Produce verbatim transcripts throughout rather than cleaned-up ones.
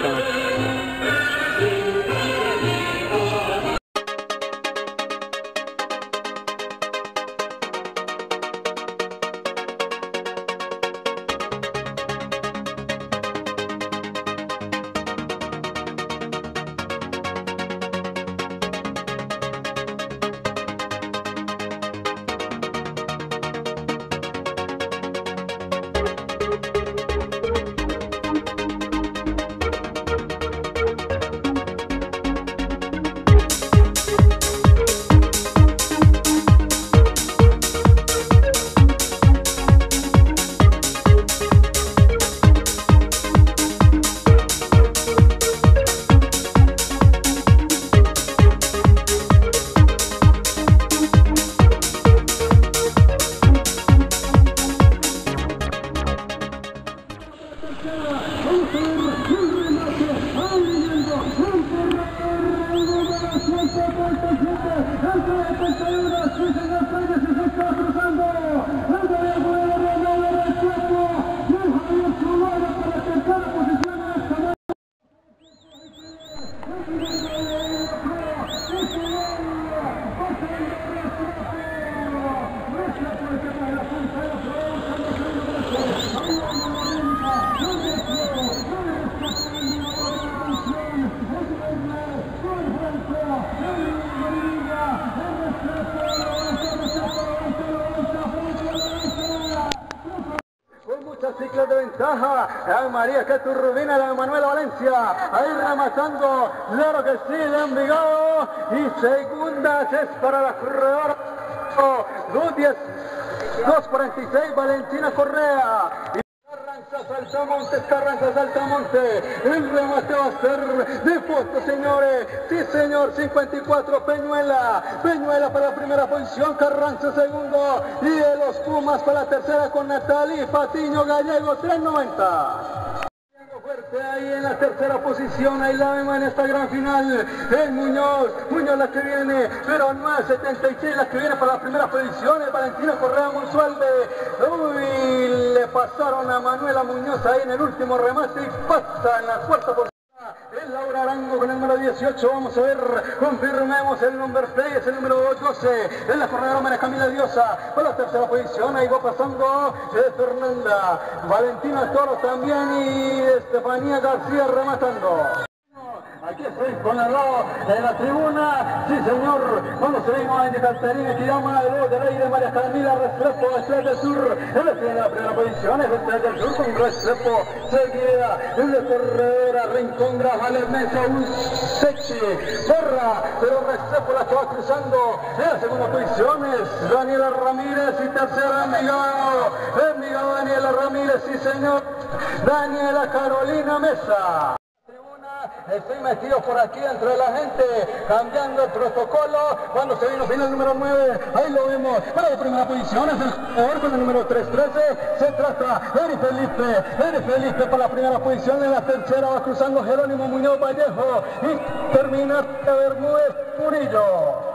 Exactamente. Ciclos de ventaja, Ave María, que turbina la de Manuela Valencia, ahí rematando, claro que sí, de Envigado, y segundas es para la corredora, dos cuarenta y seis, Valentina Correa. Carranza Saltamonte, Carranza Saltamonte, el remate va a ser de foto, señores, sí señor, cincuenta y cuatro, Peñuela, Peñuela para la primera posición, Carranza segundo, y de los Pumas para la tercera con Natalie Patiño Gallego, tres noventa. Fuerte ahí en la tercera posición, ahí la vemos en esta gran final, el Muñoz, Muñoz la que viene, pero nueve setenta y seis la que viene para la primera posición, el Valentina Correa Monsualde, uy, le pasaron a Manuela Muñoz ahí en el último remate y pasa en la cuarta posición. Es Laura Arango con el número dieciocho, vamos a ver, confirmemos el number play, es el número doce, es la corredora María Camila Diosa, con la tercera posición, ahí va pasando eh, Fernanda, Valentina Toro también y Estefanía García rematando. Aquí estoy con la lado de la tribuna, sí señor, cuando seguimos en Catarina que llama de voz del aire María Camila Restrepo, Estrella del Sur, él está en la primera posición, es Estrella del Sur con Restrepo, seguida, es de corredora, Rincón, Grajales, Mesa, Usechi, Borra, pero Restrepo la que va cruzando, en la segunda posición es Daniela Ramírez y tercera Envigado, Envigado Daniela Ramírez, sí señor, Daniela Carolina Mesa. Estoy metido por aquí entre la gente, cambiando el protocolo, cuando se vino final número nueve, ahí lo vemos, para la primera posición es el jugador con el número trescientos trece, se trata Eri Felipe, Eri Felipe para la primera posición, en la tercera va cruzando Jerónimo Muñoz Vallejo, y termina Bermúdez Murillo.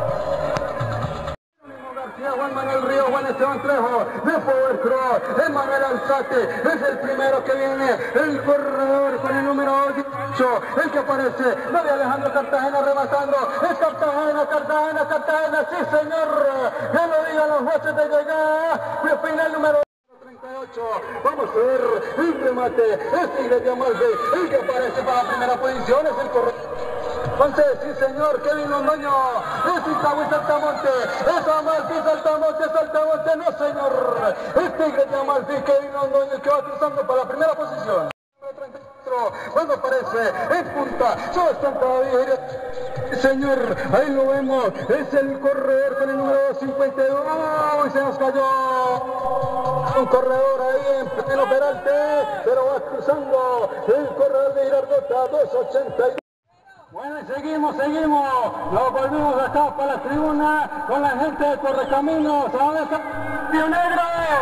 Juan Manuel Río, Juan Esteban Trejo, de Power Cross, Emanuel Alzate, es el primero que viene, el corredor con el número dieciocho, el que aparece, María Alejandro Cartagena rematando, es Cartagena, Cartagena, Cartagena, sí señor, que lo digan los jueces de llegada, final número treinta y ocho, vamos a ver el remate, es Tigre de Amalfi, el que aparece para la primera posición es el corredor. Entonces, sí señor, Kevin Londoño, es Itagüí Saltamonte, es Amalfi Saltamonte, Saltamonte, no señor, es Tigre de Amalfi, Kevin Londoño que va cruzando para la primera posición. Cuando aparece en punta, solo están todavía, señor, ahí lo vemos, es el corredor con el número cincuenta y dos, uy, se nos cayó un corredor ahí en pleno peralte, pero va cruzando el corredor de Girardota, dos ochenta y dos. Bueno, y seguimos, seguimos, nos volvimos acá para la tribuna con la gente de Correcaminos, ¿a está Río Negro?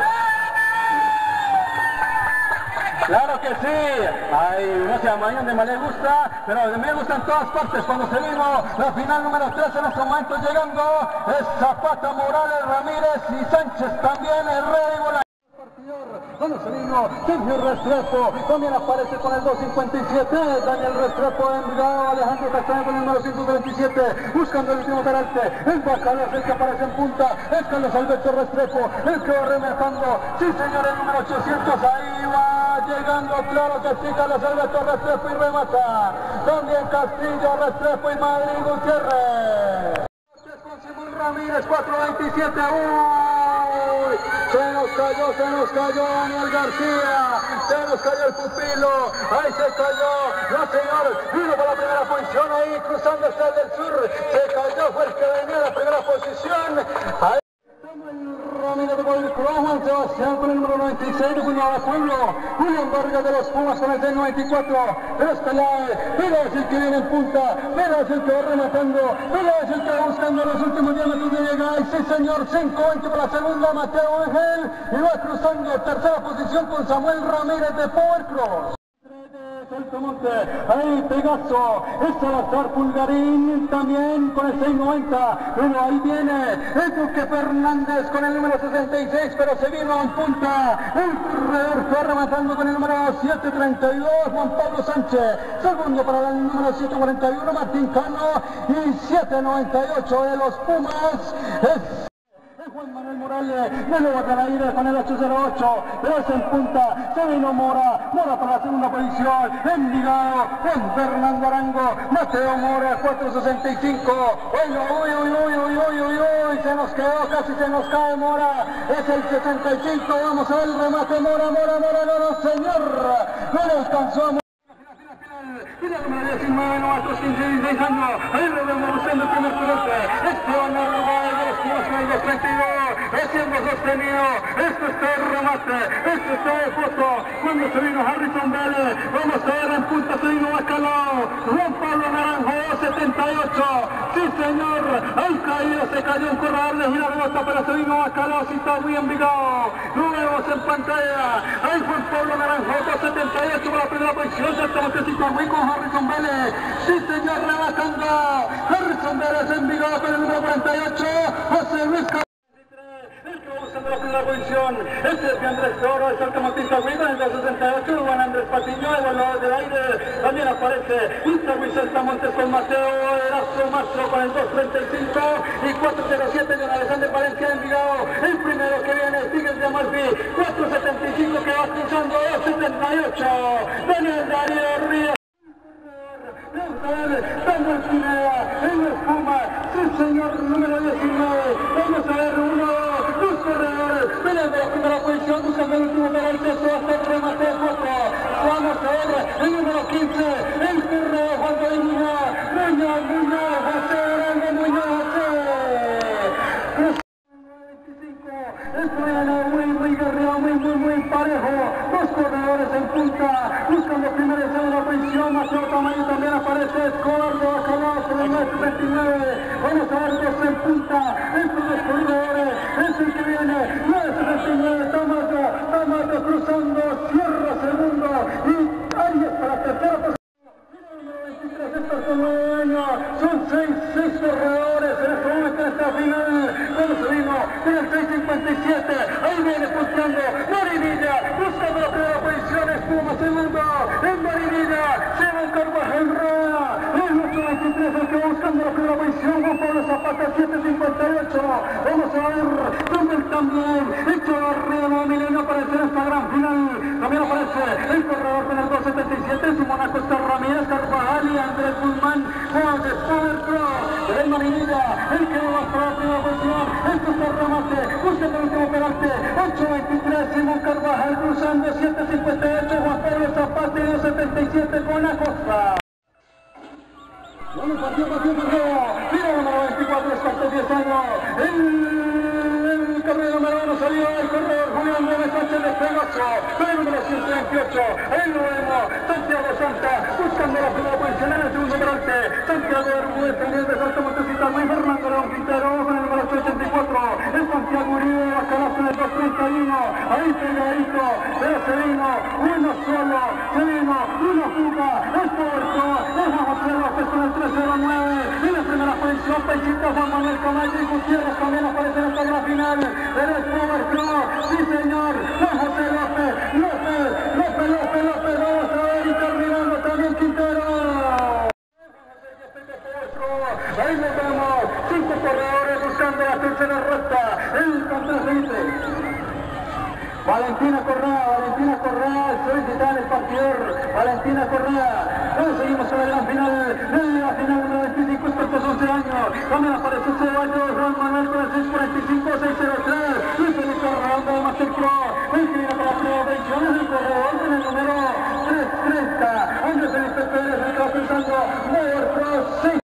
Claro que sí, hay no sé, a Mañón de me gusta, pero a mí me gusta en todas partes. Cuando se vino la final número tres en este momento llegando, es Zapata, Morales, Ramírez y Sánchez también, el Rey Bola. Bueno, se vino Sergio Restrepo, también aparece con el dos cincuenta y siete, Daniel Restrepo de Envigado, Alejandro Castaño con el número ciento treinta y siete, buscando el último peralte, el Bacalao es el que aparece en punta, es Carlos Alberto Restrepo, el que va rematando, sí señor, el número ochocientos, ahí va llegando, claro que sí, Carlos Alberto Restrepo y remata, también Castillo, Restrepo y Madrid Gutiérrez. Simón Ramírez, cuatro veintisiete, uy, se nos cayó, se nos cayó Daniel García, se nos cayó el pupilo, ahí se cayó, no señor, vino por la primera posición, ahí cruzando hasta el del sur, se cayó, fue el que venía a la primera posición, ahí Ramírez de Pueblo, Juan Sebastián con el número noventa y seis de Puñada Pueblo, Julián Vargas de los Pumas con el seis noventa y cuatro, es Peláez, Peláez es el que viene en punta, Peláez es el que va rematando, Peláez es el que va buscando los últimos diámetros de llegada, y sí señor, cinco veinte para la segunda, Mateo Ángel, y va cruzando tercera posición con Samuel Ramírez de Power Cross. Saltamonte, ahí Pegaso, es Salazar Pulgarín también con el seis noventa, pero ahí viene el Duque Fernández con el número sesenta y seis, pero se vino en punta, el corredor fue rematando con el número siete treinta y dos, Juan Pablo Sánchez, segundo para el número siete cuarenta y uno, Martín Cano, y siete noventa y ocho de los Pumas, es Juan Manuel Morales, de nuevo de la ida con el ocho cero ocho, pero es en punta, se vino Mora, Mora para la segunda posición, Envigado, con Fernando Arango, Mateo Mora, cuatro sesenta y cinco, uy, uy, uy, uy, uy, uy, uy, uy, se nos quedó, casi se nos cae Mora, es el sesenta y cinco, vamos a ver el remate, Mora, Mora, Mora, no, no, señor, no le alcanzó a Mora. Y la número diecinueve, novatos, quince y dieciséis años, ahí lo vemos buscando el primer piloto, Esteban Narváez de los Pumas con el dos treinta y dos, haciendo sostenido, esto está de remate, esto está de foto, cuando se vino Harrison Vélez, vamos a ver en punta, se vino Bacalao, Juan Pablo Naranjo, dos setenta y ocho, sí señor, al caído se cayó un corredor de Girardota, pero se vino Bacalao, si está muy Envigado, lo vemos en pantalla, ahí Juan Pablo Naranjo, dos setenta y ocho para la primera posición, Saltamontecito muy con Harrison Vélez, sí señor, rematando, Harrison Vélez Envigado con el número cuarenta y ocho, José Luis Carlos. El que va buscando la primera posición es el Andrés Toro de Saltamontista Huida, en el sesenta y ocho, Juan Andrés Patiño, evaluador del aire, también aparece Intervis Saltamontes con Mateo Erazo Mastro con el dos treinta y cinco y cuatro cero siete de Alexander Valencia de Envigado, el primero que viene Tigres de Amalfi, cuatro setenta y cinco que va cruzando, dos setenta y ocho, Daniel Darío Ríos. Daniel Pineda, en la espuma, sí señor, número diecinueve, vamos a ver uno, dos corredores, peleando la primera posición, buscando el último penalti, eso va a ser remate de foto, vamos a ver el número quince, el corredor Juan de Muñoz, Muñoz, Muñoz, José Grande, Muñoz, José. Esto viene muy, muy guerrero, muy, muy, muy parejo. Dos corredores en punta, buscando primera y segunda posición. Mateo Tamayo también aparece. Escobar de Bacalao con el nueve setenta y nueve. Vamos a ver dos en punta. Estos dos corredores. Es el que viene. nueve setenta y nueve. Tamayo, Tamayo cruzando. Cierra segundo. Y ahí está la tercera posición. Son seis, seis corredores en este momento en esta final. Cuando se vino en el seis cincuenta y siete, ahí viene punteando Marinilla, buscando la primera posición, Espuma segundo, en Marinilla, Simón Carvajal Roa, el ocho veintitrés el que va buscando la primera posición, Juan Pablo Zapata siete cincuenta y ocho, vamos a ver, Dumel también, Echevarría Nuevo Milenio aparece en esta gran final, también aparece el corredor con el dos setenta y siete, Simón Acosta Ramírez, Carvajal y Andrés Guzmán, Juan de Power Pro, el Marinilla, el que va para la primera posición, esto está remate, buscando el último penalti, ocho veintitrés, Simón Carvajal cruzando, siete cincuenta y ocho, Juan Pablo Zapata y dos setenta y siete con Acosta. Bueno, partió, partió, partió, tiro número veinticuatro, estos diez años, el, el carrera número uno salió el corredor Julián Gómez Sánchez de Pegaso, con el número ciento veintiocho, ahí lo vemos, Santiago Santa, buscando la primera posición en el segundo delante, Santiago Bermúdez también de Saltamontecita, muy Fernando León Quintero con el número ochenta y cuatro, el Santiago Uribe de Bacalao con el dos treinta y uno, ahí pegadito, pero se vino, uno solo, se vino, una fuga, el puerto, el Juan José López con el tres cero nueve, y la primera posición. Atención, Pechito, Juan Manuel Camacho y Gutiérrez también aparecen en esta gran final. En el Power Pro, sí señor, Juan José López, López, López, López, López, vamos a ver, y terminando también Quintero. Ahí nos vemos, cinco corredores buscando la tercera recta, el contrasiguiente. Valentina Correa, Valentina Correa, solicitada en el partidor, Valentina Correa. Hoy seguimos con la gran final, en la final número veinticinco, estos once años. También aparece Ceballos, Juan Manuel con el seis cuarenta y cinco, seis cero tres. Luis Felipe Arredondo de Master Pro, el que viene para la prueba de Benchones, el corredor con el número trescientos treinta. Andrés Felipe Pérez, el que va pensando, Mover Pro seis.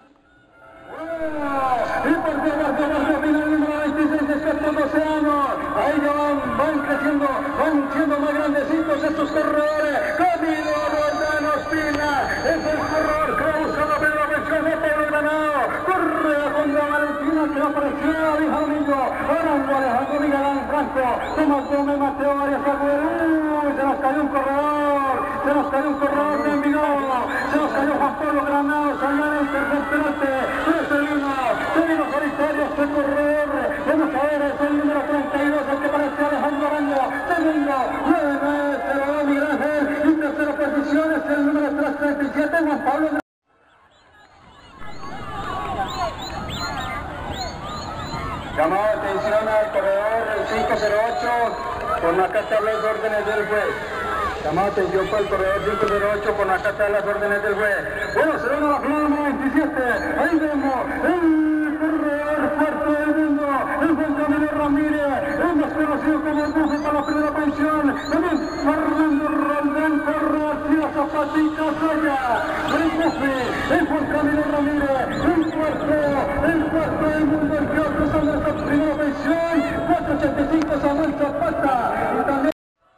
Y por fin, por fin, por fin, final número veintiséis, estos doce años. Ahí ya van, van creciendo, van siendo más grandecitos estos corredores. Camilo Roldán Ospina es el corredor que va buscando la primera posición de Pablo Granado. Correa contra Valentina que apareció Abija Domingo. Arango Alejandro Miguelán Franco. Tomás Gómez, Mateo Arias Agüero. Uy, se nos cayó un corredor. Se nos cayó un corredor de Envigado. Se nos cayó Juan Pablo Granado. Salió en el tercer penalti. tres uno. Terminó solitario este corredor. Vamos a ver, es el número treinta y dos, el que parece Alejandro Arango. Segundo, nueve nueve cero Miguel Ángel. Y tercera posición es el número trescientos treinta y siete, Juan Pablo. Llamado atención al corredor cinco cero ocho, con acá están las órdenes del juez. Llamado atención para el corredor cinco cero ocho, con acá están las órdenes del juez. Bueno, se viene la final número veintisiete. Ahí vemos el corredor fuerte del mundo, el Juan Camilo Ramírez, el más conocido como el Bufe para la primera posición. También Fernando Roldán García Zapatita Soya, el Bufe, el Juan Camilo Ramírez, el cuarto, el cuarto del mundo, el que va cruzando esta primera posición, cuatro ochenta y cinco Samuel Zapata, y también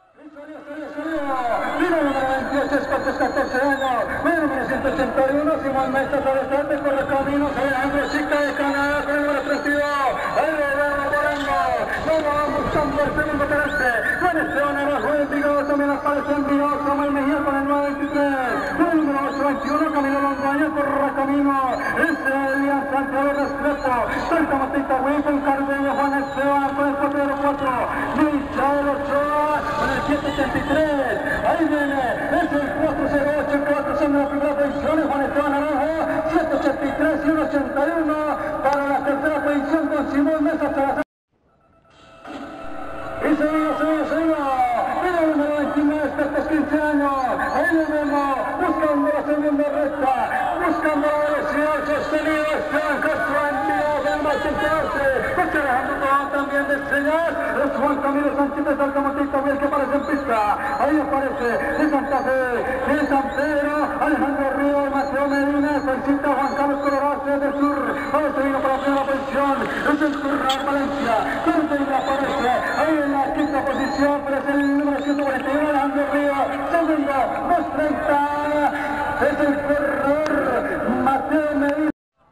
Mira número veintiocho, Escotes, catorce años. Mira número ciento ochenta y uno, Simón Mestas Alessandro, corre caminos, Alejandro Chica de Canadá, con el número treinta y dos. Ahí lo vemos volando. No lo vamos buscando el segundo terrestre. Juan Esteban Arajo de Envigado, también aparece Envigado, Samuel Mejía con el nueve veintitrés. Con el número ocho veintiuno, Camilo Londoño, corre camino. Es Elian Santiago Restrepo. Santa Matita Güey con Cardeño, Juan Esteban con el cuatro cero cuatro. Michael Ochoa con el siete ochenta y tres. Ahí viene, es el cuatro cero ocho, el que va cruzando la primera posición, Juan Esteban Naranjo, siete ochenta y tres y uno ochenta y uno para la tercera posición con Simón Mesa Salazar. Y seguimos, seguimos, seguimos. Mira el número veintinueve, estos quince años. Ahí lo vemos, buscando la segunda recta, buscando la velocidad sostenida. Esteban Castro Envigado del Machentearse. Coche Alejandro Tobán también de Estrellas. Es Juan Camilo Sánchez de Salcamotí también que aparece en pista. Ahí aparece de Santa Fe, de San Pedro, Alejandro Río, Mateo Medina, felicita Juan Carlos Colorado del Sur. Ahora se vino para la primera posición. Es el Curral Valencia. Corte aparece ahí en la quinta posición, pero es el número ciento cuarenta y uno, Alejandro Río. Segundo, dos treinta. Es el corredor Mateo Medina.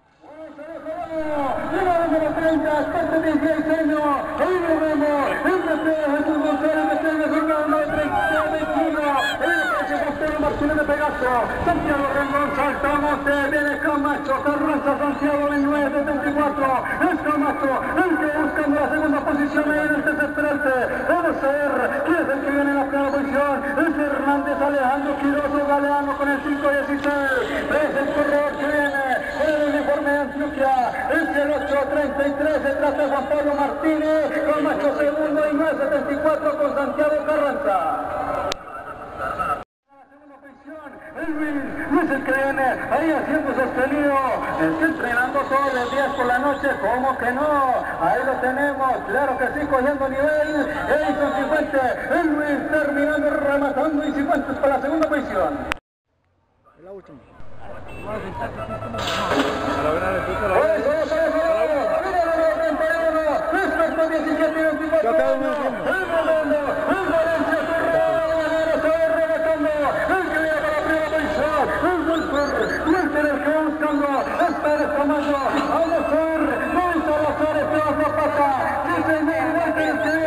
Número treinta, parte de dieciséis años. Ahí lo vemos. El Mateo Jesús González de Telmes, el número treinta veintiuno. El coche Gustavo Martínez de Pegaso. Santiago Rendón, saltamos. Viene Camacho. Carranza Santiago en nueve veinticuatro. Es Camacho el que buscando la segunda posición ahí en el tercer penalti. Vamos a ver quién es el que viene en la primera posición. Es Hernández Alejandro Quiroso Galeano con el cinco dieciséis. Es el corredor que viene con el uniforme de Antioquia. Es el ocho treinta y tres. Se trata de Juan Pablo Martínez. Camacho segundo y nueve setenta y cuatro con Santiago Carranza. El Luis, Luis el que viene ahí haciendo sostenido, está entrenando todos los días por la noche, ¿cómo que no? Ahí lo tenemos, claro que sí, cogiendo nivel. Edison Cifuentes, el Luis terminando, rematando y Cifuentes para la segunda posición. La última. diecisiete y veinticuatro. El Rolando, el Valencia el que viene para la primera posición, el Wolfur, Wilter el que va buscando, es Pérez Camacho, a Wolfur, Luis Salazar, Esteban Zapata, sí señor, Walter el que